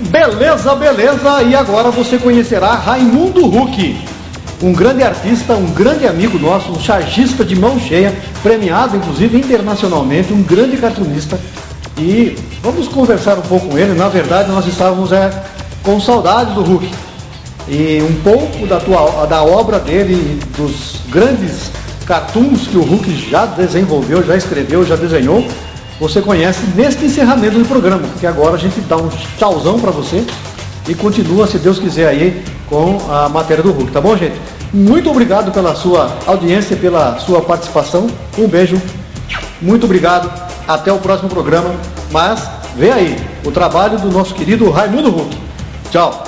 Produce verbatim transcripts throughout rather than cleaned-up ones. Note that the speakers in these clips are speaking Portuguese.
Beleza, beleza, e agora você conhecerá Raimundo Huck, um grande artista, um grande amigo nosso, um chargista de mão cheia, premiado inclusive internacionalmente, um grande cartunista. E vamos conversar um pouco com ele. Na verdade nós estávamos é, com saudade do Huck, e um pouco da, tua, da obra dele, dos grandes cartoons que o Huck já desenvolveu, já escreveu, já desenhou, você conhece neste encerramento do programa, porque agora a gente dá um tchauzão para você e continua, se Deus quiser, aí com a matéria do Huck, tá bom, gente? Muito obrigado pela sua audiência, pela sua participação, um beijo, muito obrigado, até o próximo programa, mas vem aí o trabalho do nosso querido Raimundo Huck. Tchau!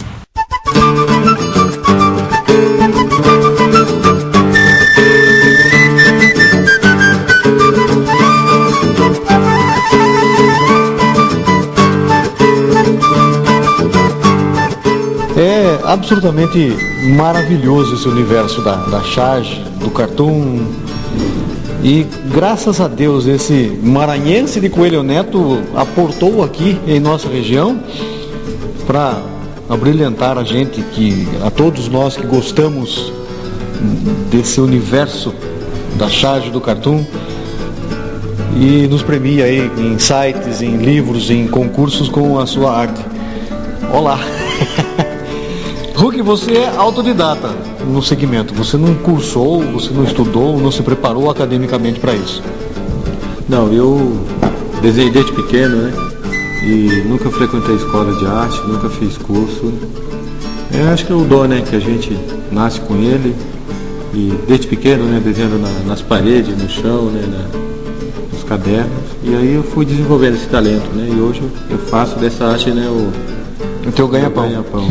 É absolutamente maravilhoso esse universo da, da charge, do cartoon, e graças a Deus esse maranhense de Coelho Neto aportou aqui em nossa região para abrilhantar a gente, que, a todos nós que gostamos desse universo da charge, do cartoon, e nos premia aí em sites, em livros, em concursos com a sua arte. Olá! Huck, você é autodidata no segmento, você não cursou, você não estudou, não se preparou academicamente para isso? Não, eu desenhei desde pequeno, né? E nunca frequentei escola de arte, nunca fiz curso. Eu acho que é o dom, né? Que a gente nasce com ele. E desde pequeno, né? Desenhando na, nas paredes, no chão, né? Na, nos cadernos. E aí eu fui desenvolvendo esse talento, né? E hoje eu faço dessa arte, né? O, o teu ganha-pão. ganha-pão.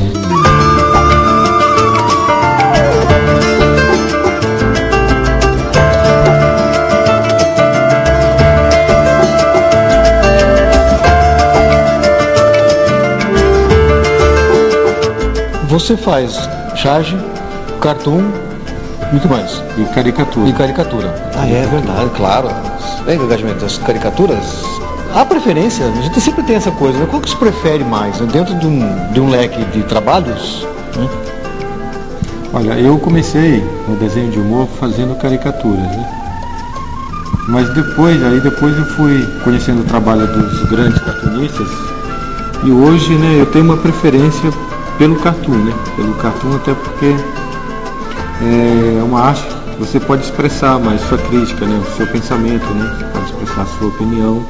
Você faz charge, cartoon e o que mais? E caricatura. E caricatura. Ah, é verdade, claro. Bem, engajamento, as caricaturas, há preferência, a gente sempre tem essa coisa, né? Qual que se prefere mais, né? Dentro de um, de um leque de trabalhos? Né? Olha, eu comecei no desenho de humor fazendo caricaturas, né? Mas depois, aí depois eu fui conhecendo o trabalho dos grandes cartunistas e hoje, né, eu tenho uma preferência pelo cartoon, né? Pelo cartoon, até porque é uma arte que você pode expressar mais sua crítica, né? O seu pensamento, né? Você pode expressar a sua opinião.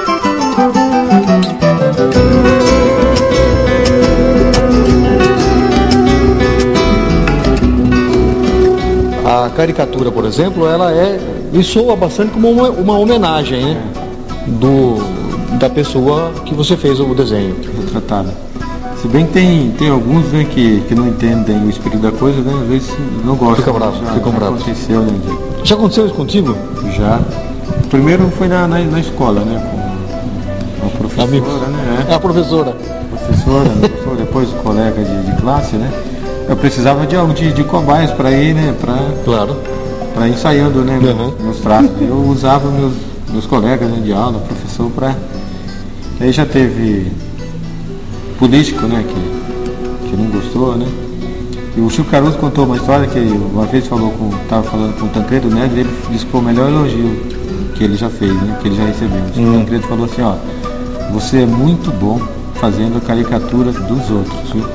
A caricatura, por exemplo, ela é, e soa bastante como uma, uma homenagem, né? Do, da pessoa que você fez o desenho. Retratada. Se bem que tem, tem alguns, né, que, que não entendem o espírito da coisa, né, às vezes não gostam. Fica bravo, já, fica já bravo. Aconteceu, né, de... Já aconteceu isso contigo? Já. O primeiro foi na, na, na escola, né, com a professora, Amigos. né. É a professora. Professora, professora, depois o colega de, de classe, né. Eu precisava de algo de, de cobaias para ir, né, para claro. para ir ensaiando, né, uhum. meus traços. Eu usava meus, meus colegas, né, de aula, professor, para... Aí já teve político, né, que, que não gostou, né. E o Chico Caruso contou uma história que uma vez falou com, estava falando com o Tancredo Neves, ele disse que foi o melhor elogio que ele já fez, né, que ele já recebeu. O hum. Tancredo falou assim, ó, você é muito bom fazendo a caricatura dos outros, viu?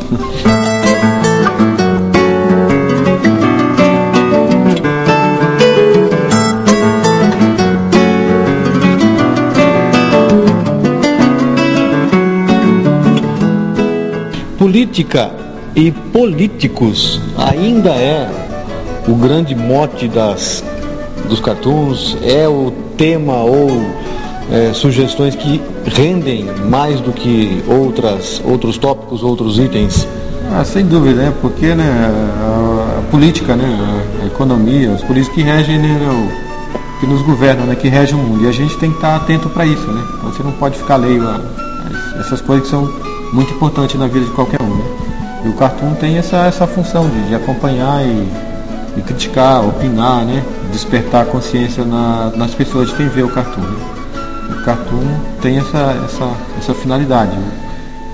Política e políticos ainda é o grande mote das, dos cartoons, é o tema ou é, sugestões que rendem mais do que outras, outros tópicos, outros itens. Ah, sem dúvida, né? Porque, né, a, a política, né, a, a economia, os políticos que regem, né, o, que nos governam, né, que regem o mundo, e a gente tem que estar atento para isso, né? Você não pode ficar alheio a, a essas coisas que são muito importantes na vida de qualquer um, né? E o cartoon tem essa, essa função de, de acompanhar e, e criticar, opinar, né? Despertar a consciência na, nas pessoas de quem vê o cartoon, né? O cartoon tem essa, essa, essa finalidade, né?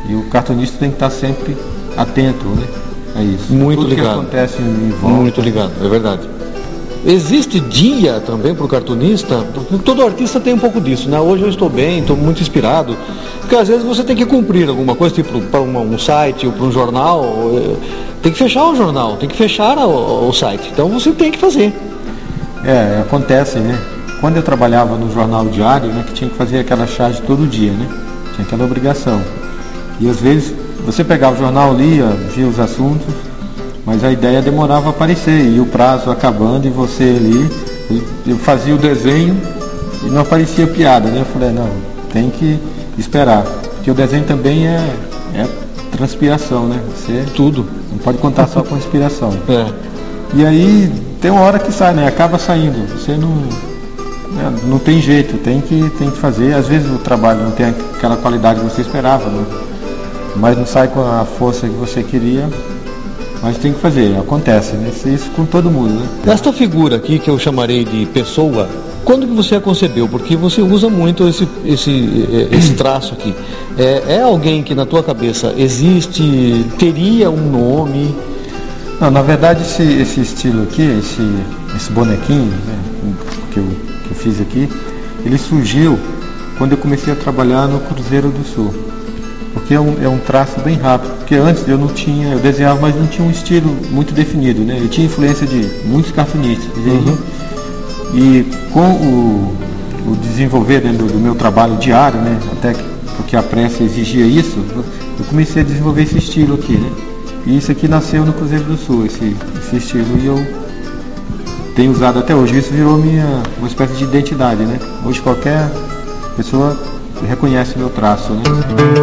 E o cartunista tem que estar sempre atento, né? É isso. Muito Tudo ligado. que acontece em volta. Muito ligado, é verdade. Existe dia também para o cartunista? Porque todo artista tem um pouco disso, né? Hoje eu estou bem, estou muito inspirado. Porque às vezes você tem que cumprir alguma coisa, tipo para um site ou para um jornal. Tem que fechar o jornal, tem que fechar o, o site. Então você tem que fazer. É, acontece, né? Quando eu trabalhava no jornal diário, né, que tinha que fazer aquela charge todo dia, né? Tinha aquela obrigação. E às vezes você pegava o jornal, lia, via os assuntos, mas a ideia demorava a aparecer, e o prazo acabando, e você ali, eu fazia o desenho e não aparecia piada, né? Eu falei, não, tem que esperar, porque o desenho também é, é transpiração, né? Você Tudo. não pode contar só com inspiração. É. E aí tem uma hora que sai, né? Acaba saindo. Você não, né? Não tem jeito, tem que, tem que fazer. Às vezes o trabalho não tem aquela qualidade que você esperava, né? Mas não sai com a força que você queria. Mas tem que fazer, acontece, né? Isso com todo mundo, né? Esta figura aqui, que eu chamarei de pessoa, quando que você a concebeu? Porque você usa muito esse, esse, esse traço aqui. É, é alguém que na tua cabeça existe, teria um nome? Não, na verdade esse, esse estilo aqui, esse, esse bonequinho, né, que, eu, que eu fiz aqui, ele surgiu quando eu comecei a trabalhar no Cruzeiro do Sul. Porque é um, é um traço bem rápido, porque antes eu não tinha, eu desenhava, mas não tinha um estilo muito definido, né? Eu tinha influência de muitos cartunistas. Uhum. E com o, o desenvolver, né, do, do meu trabalho diário, né, até que, porque a pressa exigia isso, eu comecei a desenvolver esse estilo aqui, né? E isso aqui nasceu no Cruzeiro do Sul, esse, esse estilo, e eu tenho usado até hoje. Isso virou minha, uma espécie de identidade, né? Hoje qualquer pessoa reconhece o meu traço, né?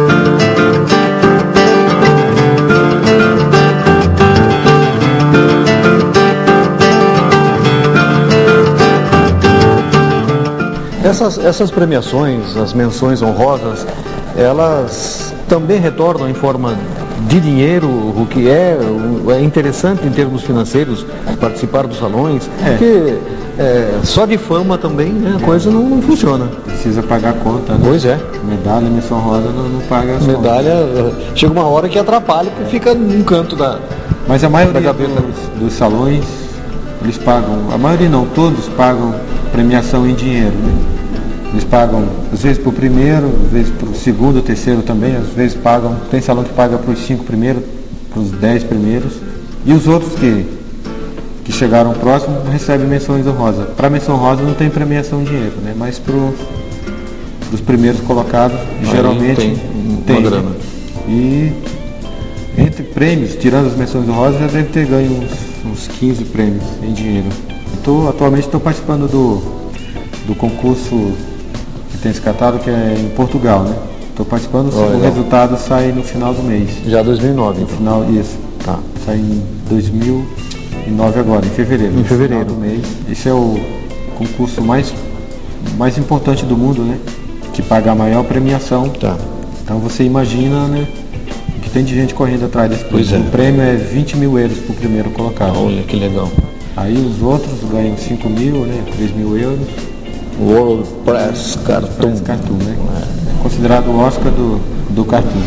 Essas, essas premiações, as menções honrosas, elas também retornam em forma de dinheiro, o que é, é interessante em termos financeiros participar dos salões, é. Porque é, só de fama também, né, a coisa não, não funciona. Precisa pagar a conta, né? Pois é. Medalha, menção rosa não, não paga as Medalha, contas. Chega uma hora que atrapalha, porque fica num canto da Mas a maioria da dos, dos salões, eles pagam, a maioria não, todos pagam premiação em dinheiro, né? Eles pagam, às vezes para o primeiro, às vezes para o segundo, terceiro também, às vezes pagam, tem salão que paga para os cinco primeiros, para os dez primeiros, e os outros que, que chegaram próximo recebem menções honrosas. Para menção rosa não tem premiação em dinheiro, né? Mas para os primeiros colocados, aí geralmente tem, tem uma grana. E entre prêmios, tirando as menções honrosas, já deve ter ganho uns, uns quinze prêmios em dinheiro. Tô, atualmente estou participando do, do concurso que tem esse catálogo, que é em Portugal, né? Estou participando, oh, o resultado sai no final do mês. Já dois mil e nove, no então. final, isso. Tá. Sai em dois mil e nove agora, em fevereiro. Em fevereiro. No final do mês. Esse é o concurso mais, mais importante do mundo, né? Que paga a maior premiação. Tá. Então você imagina, né? Que tem de gente correndo atrás desse prêmio. Pois é. O prêmio é vinte mil euros para o primeiro colocado. Olha que legal. Aí os outros ganham cinco mil, né? três mil euros. World Press Cartoon. Press Cartoon, né? É considerado o Oscar do, do cartoon.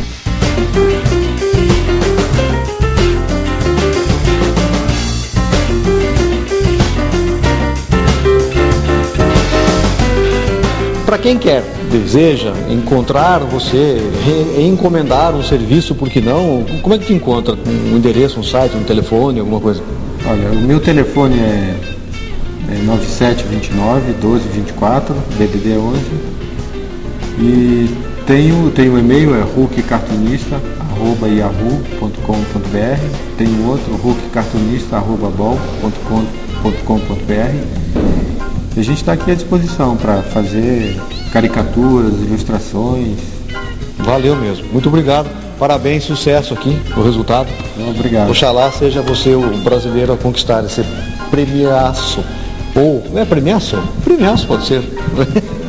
Para quem quer, deseja encontrar você, re- encomendar um serviço, por que não? Como é que te encontra? Um endereço, um site, um telefone, alguma coisa? Olha, o meu telefone é, é nove sete dois nove, um dois dois quatro, D D D onze. E tenho, tenho o e-mail, é huckcartunista arroba yahoo ponto com ponto br. Tenho outro, huckcartunista arroba bol ponto com ponto br. E a gente está aqui à disposição para fazer caricaturas, ilustrações. Valeu mesmo. Muito obrigado. Parabéns, sucesso aqui no resultado. Obrigado. Oxalá seja você o brasileiro a conquistar esse premiaço. Ou, não é premiaço? Premiaço pode ser.